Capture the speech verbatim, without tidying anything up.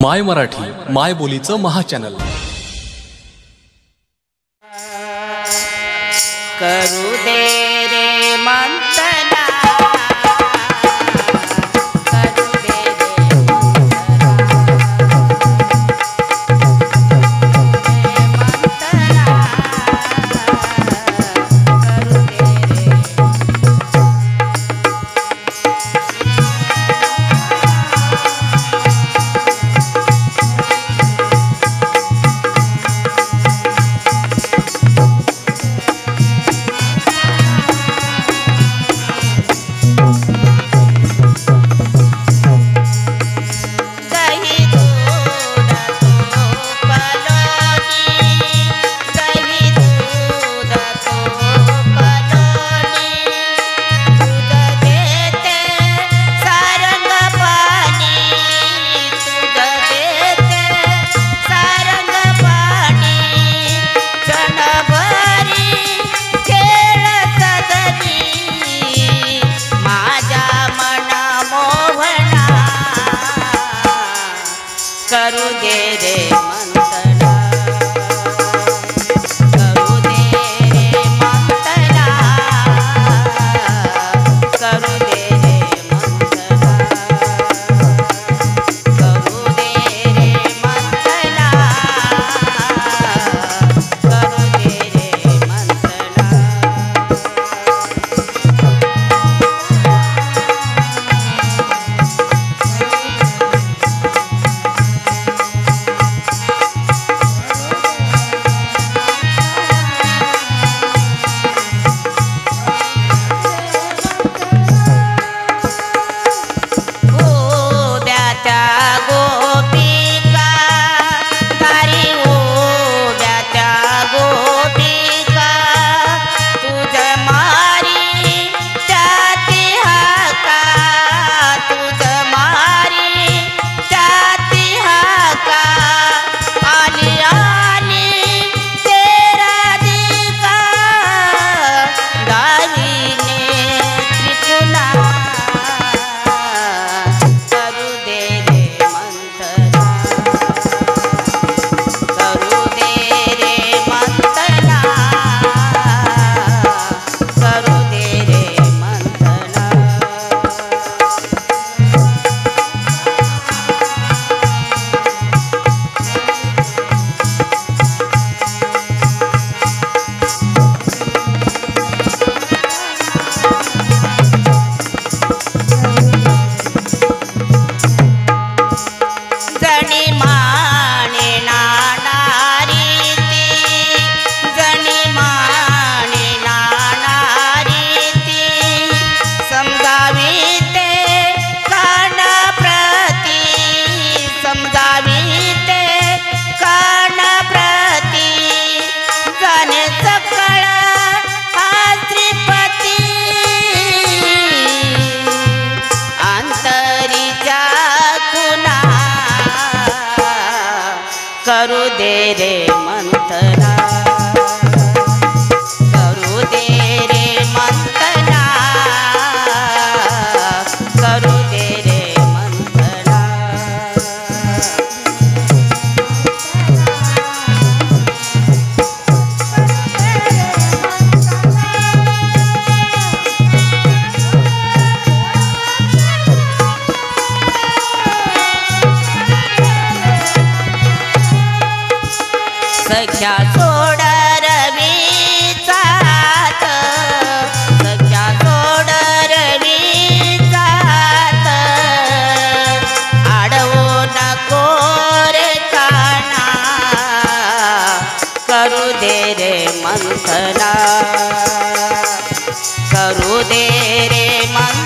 माय मराठी माय बोलीचं महाचॅनल. करू दे रे मंतना, करू दे रे मंतना, करू दे रे. करू दे रे मंतना, करू दे रे मंतना, करू दे रे मंतना, करू दे रे मंतना, करू दे रे मंतना. करू दे रे मंतना, करू दे रे मंतना, करू दे रे मंतना. सख्या सोड रवीचात, सख्या सोड रवीचात, आडवो नको रे काना, करू दे रे मंथना, करू दे रे मंथना.